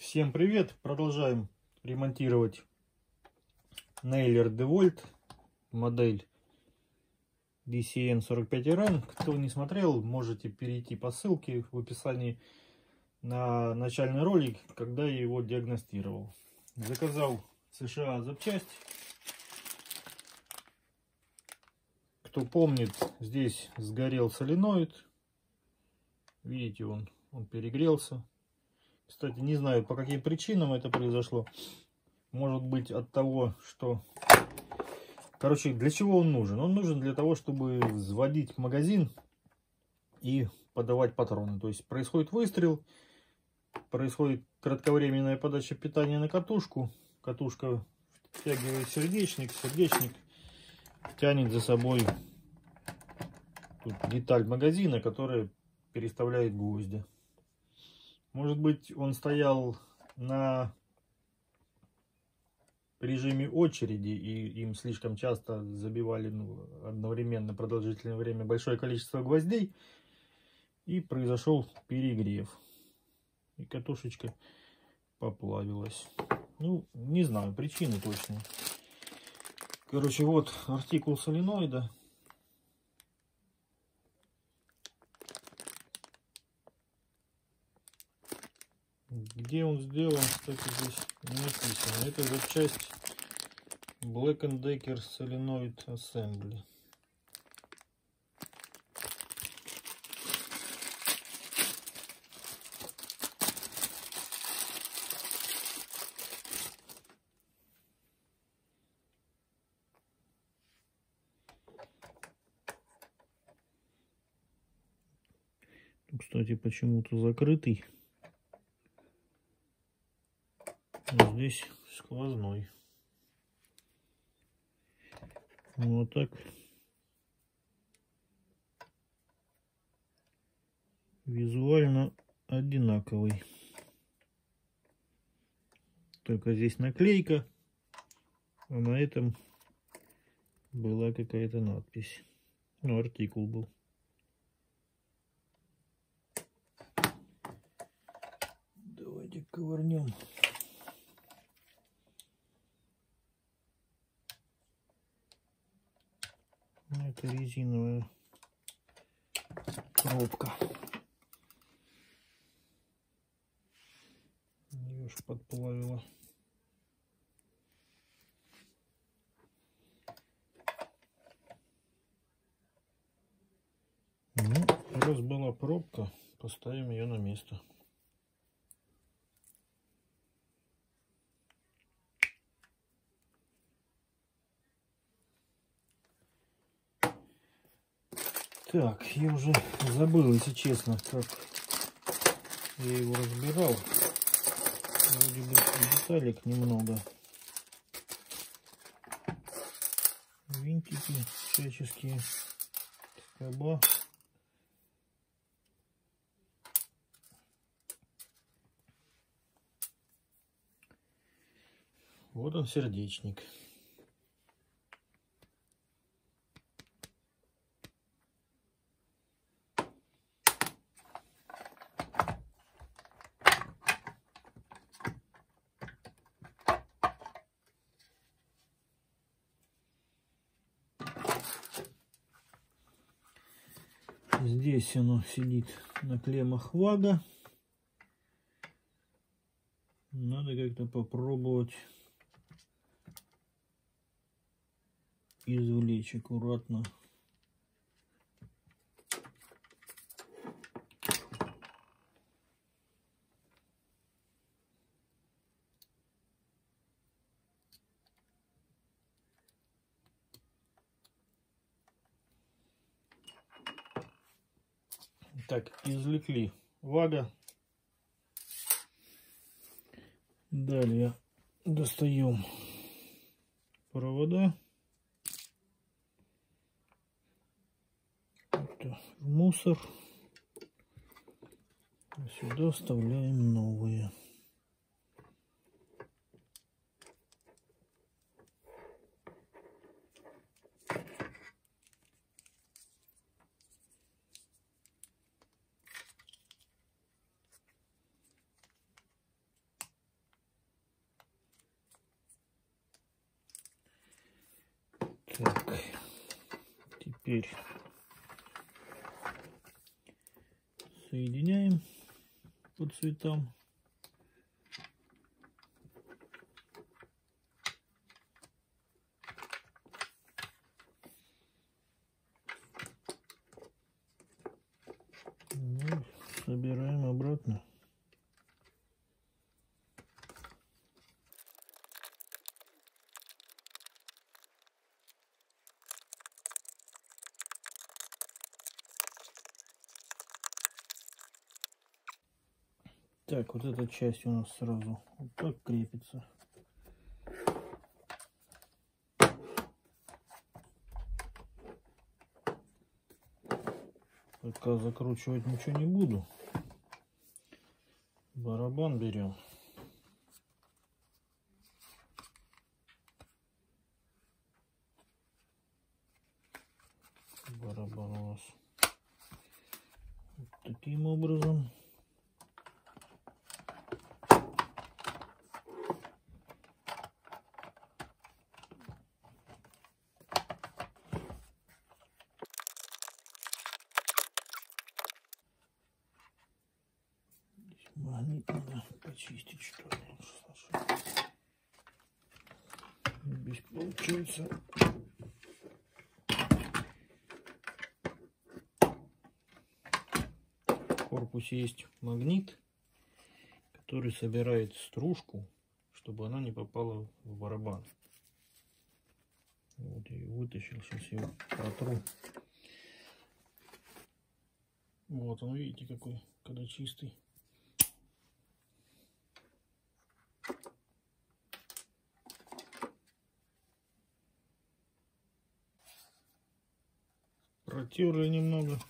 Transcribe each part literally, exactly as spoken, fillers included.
Всем привет! Продолжаем ремонтировать Нейлер DeWalt, модель ди си эн сорок пять эр эн. Кто не смотрел, можете перейти по ссылке в описании на начальный ролик, когда я его диагностировал. Заказал в США запчасть. Кто помнит, здесь сгорел соленоид. Видите, он, он перегрелся. Кстати, не знаю, по каким причинам это произошло. Может быть, от того, что... Короче, для чего он нужен? Он нужен для того, чтобы взводить магазин и подавать патроны. То есть происходит выстрел, происходит кратковременная подача питания на катушку. Катушка втягивает сердечник, сердечник тянет за собой тут деталь магазина, которая переставляет гвозди. Может быть, он стоял на режиме очереди, и им слишком часто забивали ну, одновременно продолжительное время большое количество гвоздей, и произошел перегрев. И катушечка поплавилась. Ну, не знаю, причины точно. Короче, вот артикул соленоида. Где он сделан, кстати, здесь не написано. Это запчасть Black энд Decker Solenoid Assembly. Кстати, почему-то закрытый. Здесь сквозной. Вот так визуально одинаковый. Только здесь наклейка, а на этом была какая-то надпись. Ну, артикул был. Давайте ковырнем. Это резиновая пробка. Ее ж подплавило. Ну, раз была пробка, поставим ее на место. Так, я уже забыл, если честно, как я его разбирал. Вроде бы деталек немного. Винтики всяческие. Скоба. Вот он, сердечник. Здесь оно сидит на клеммах вага. Надо как-то попробовать извлечь аккуратно. Так, извлекли вага. Далее достаем провода. Это в мусор. Сюда вставляем новые. Так, теперь соединяем по цветам. Ну, собираем обратно. Так, вот эта часть у нас сразу вот так крепится. Пока закручивать ничего не буду. Барабан берем. Барабан у нас вот таким образом. Магнит надо почистить, что ли. Здесь получается. В корпусе есть магнит, который собирает стружку, чтобы она не попала в барабан. Вот я ее вытащил, сейчас я протру. Вот он, видите, какой, когда чистый. Протерли немного.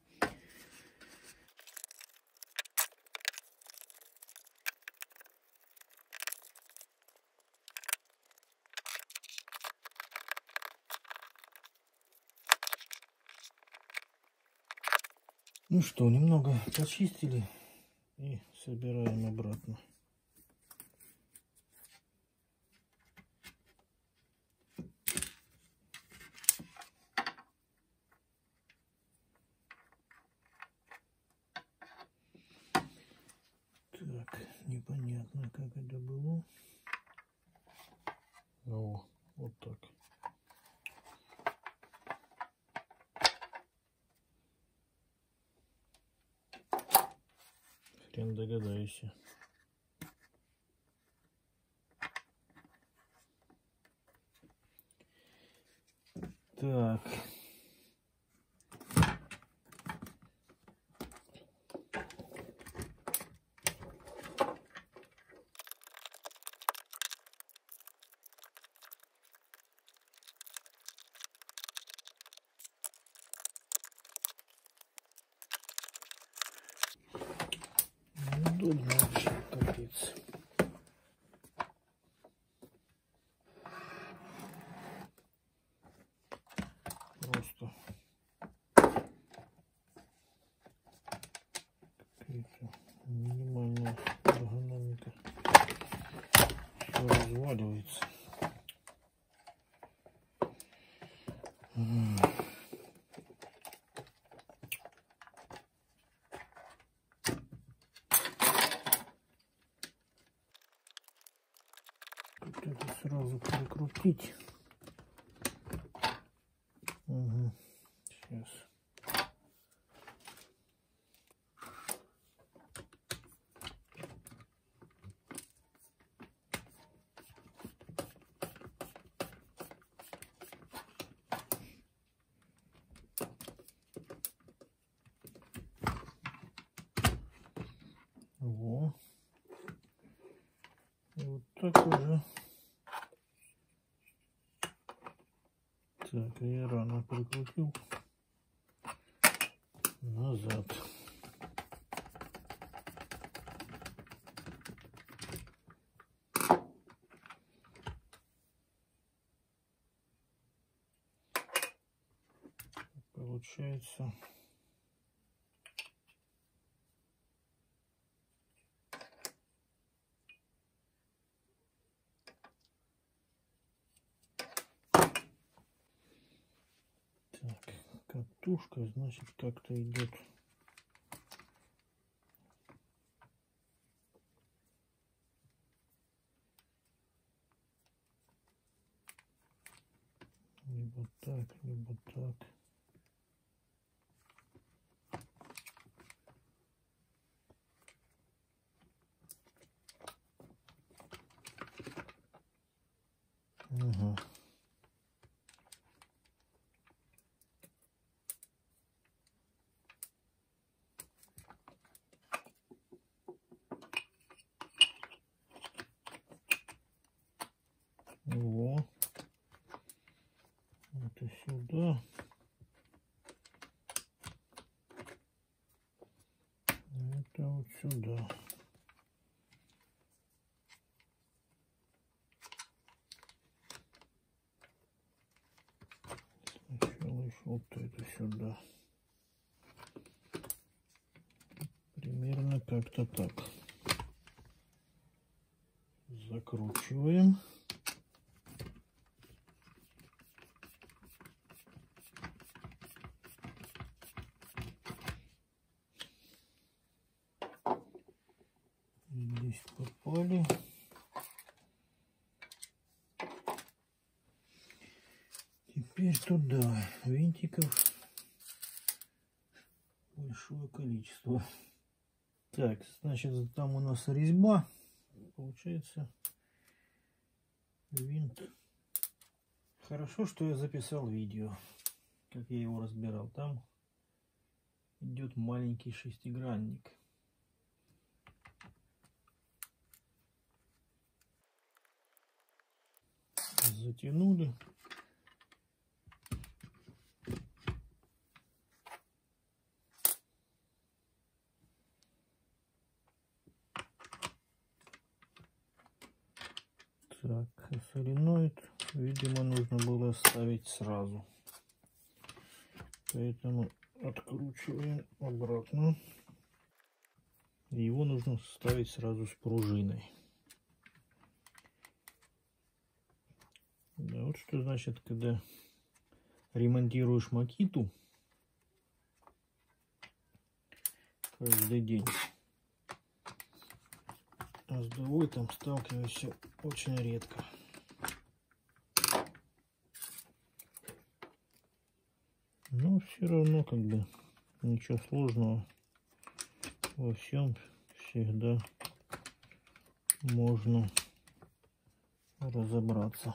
Ну что, немного почистили и собираем обратно. Так, непонятно, как это было. О, вот так. Хрен догадаешься. Так. Неудобно вообще, капец. Просто какая-то минимальная эргономика. Все разваливается. Тут это сразу прикрутить. Угу. Сейчас. Во. И вот так уже. Так, я рано прикрутил назад. Получается. катушка, значит, как-то идет. Либо так, либо так. Ага. Во. Это сюда. Это вот сюда. Сначала еще вот это сюда. Примерно как-то так. Закручиваем. Здесь попали. Теперь туда винтиков большое количество. Так, значит, там у нас резьба. Получается винт. Хорошо, что я записал видео, как я его разбирал. Там идет маленький шестигранник. Затянули. Так, соленоид, видимо, нужно было ставить сразу. Поэтому откручиваем обратно. Его нужно ставить сразу с пружиной. Да, вот что значит, когда ремонтируешь Makito каждый день. А с другой там сталкиваешься очень редко. Но все равно как бы ничего сложного во всем всегда можно разобраться.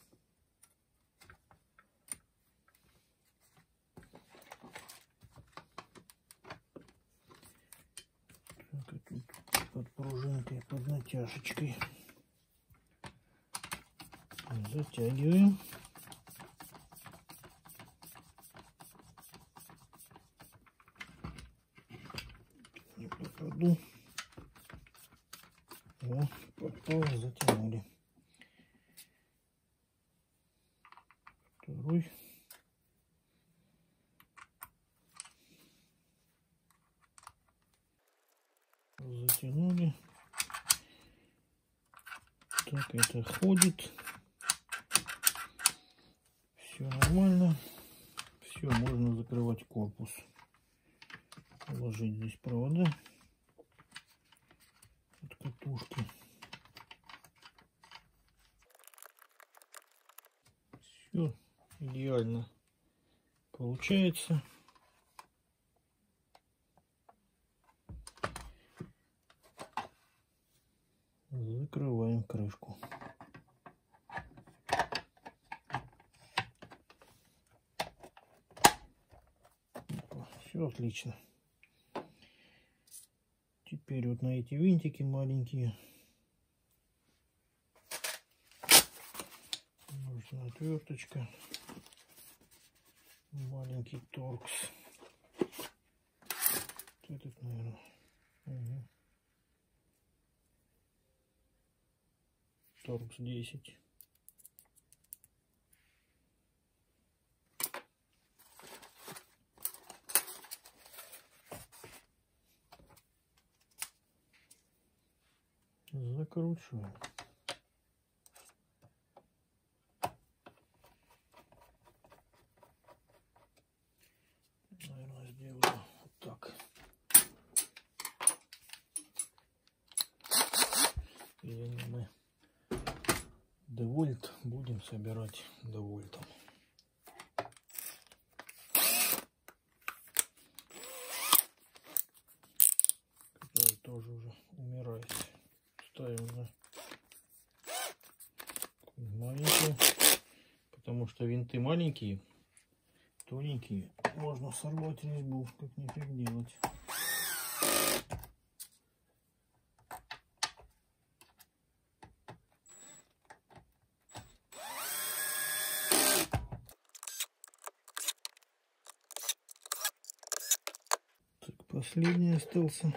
Так, и тут под пружинкой, под натяжечкой затягиваем. Не попаду. О, попал, затянули. Второй. Затянули. Так, это ходит. Все нормально. Все, можно закрывать корпус. Положить здесь провода от катушки. Все идеально получается. Закрываем крышку. Все отлично. Теперь вот на эти винтики маленькие нужна отверточка. Маленький торкс. Этот, наверное. Угу. торкс десять. Закручиваем. Сегодня мы девольт будем собирать девольтом. Который тоже уже умирает. Ставим на маленькие, потому что винты маленькие, тоненькие. Можно сорвать резьбу, как нифиг делать. Так, последний остался.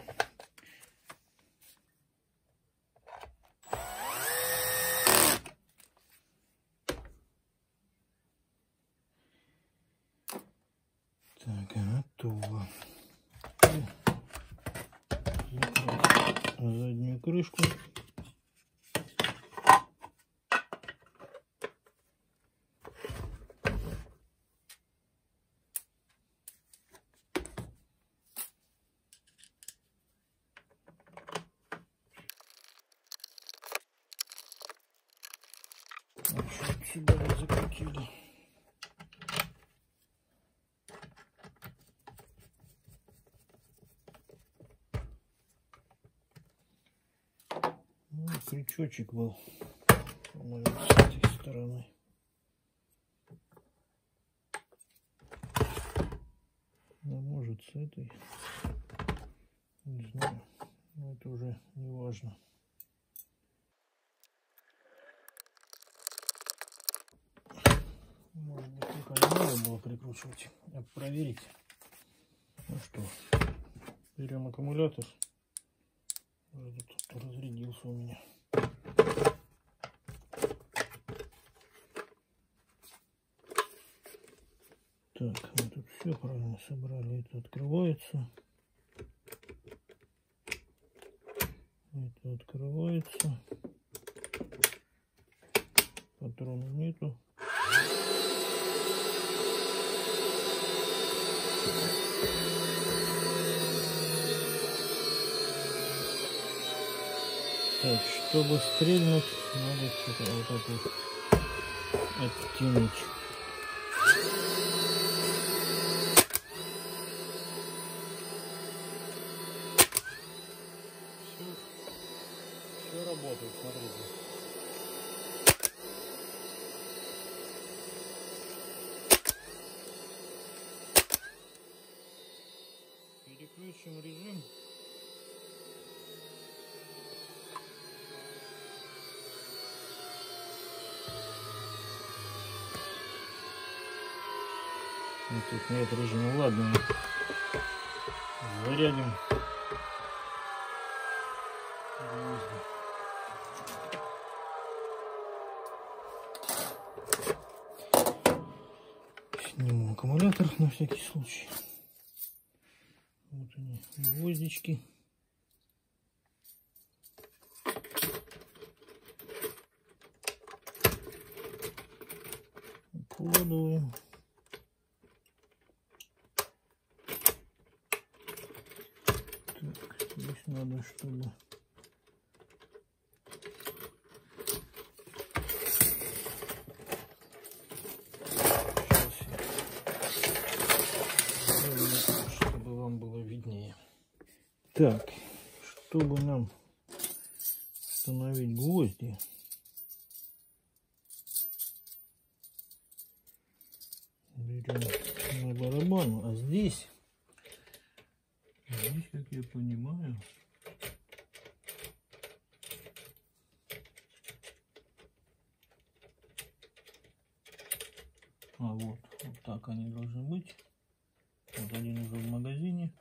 Так, готово. Заднюю крышку. Значит, сюда вот закрутили. Ну, крючочек был, по-моему, с этой стороны. Ну, может, с этой. Не знаю. Но это уже не важно. Может быть, только не надо было прикручивать, а проверить. Ну что, берем аккумулятор. Тут разрядился у меня. Так, мы тут все правильно собрали. Это открывается. Это открывается. Патрона нету. Так, чтобы стрельнуть, надо что-то вот так вот оттянуть. Все, все работает, смотрите. Переключим режим. Ну, тут нет режима, ладно. Зарядим. Сниму аккумулятор на всякий случай. Вот они, гвоздички. Укладываем. Так, здесь надо, чтобы чтобы вам было виднее. Так, чтобы нам установить гвозди, берем на барабан, а здесь, здесь, как я понимаю, а вот, вот так они должны быть. Вот один уже в магазине,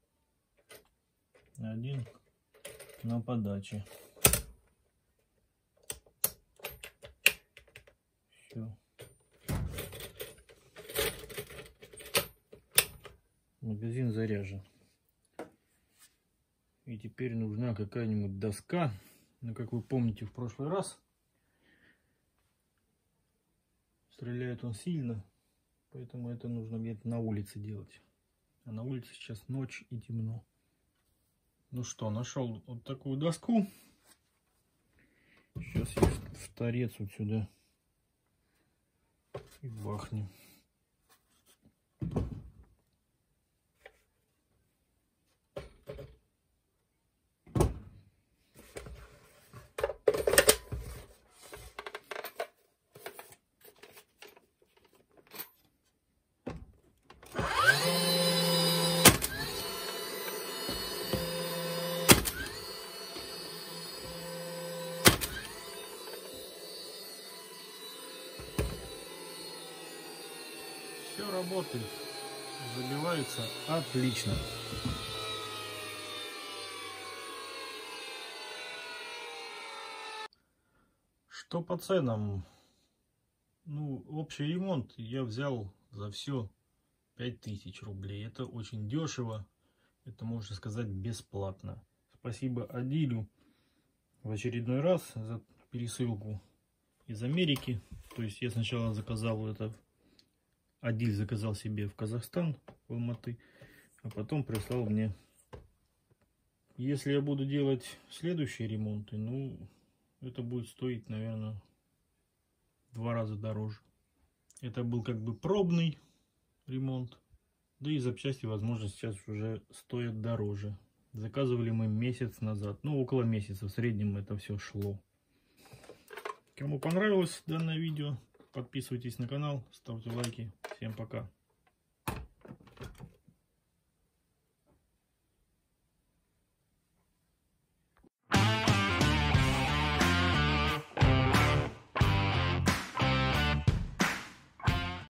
один на подаче. Все. Магазин заряжен. И теперь нужна какая-нибудь доска. Но, как вы помните, в прошлый раз стреляет он сильно, поэтому это нужно где-то на улице делать. А на улице сейчас ночь и темно. Ну что, нашел вот такую доску. Сейчас я в торец вот сюда и бахнем. Все работает, забивается отлично. Что по ценам? Ну, общий ремонт я взял за все пять тысяч рублей. Это очень дешево. Это, можно сказать, бесплатно. Спасибо Адилю в очередной раз за пересылку из Америки. То есть я сначала заказал это, Адиль заказал себе в Казахстан, в Алматы, а потом прислал мне. Если я буду делать следующие ремонты, ну, это будет стоить, наверное, в два раза дороже. Это был как бы пробный ремонт. Да и запчасти, возможно, сейчас уже стоят дороже. Заказывали мы месяц назад. Ну, около месяца в среднем это все шло. Кому понравилось данное видео, подписывайтесь на канал, ставьте лайки. Всем пока.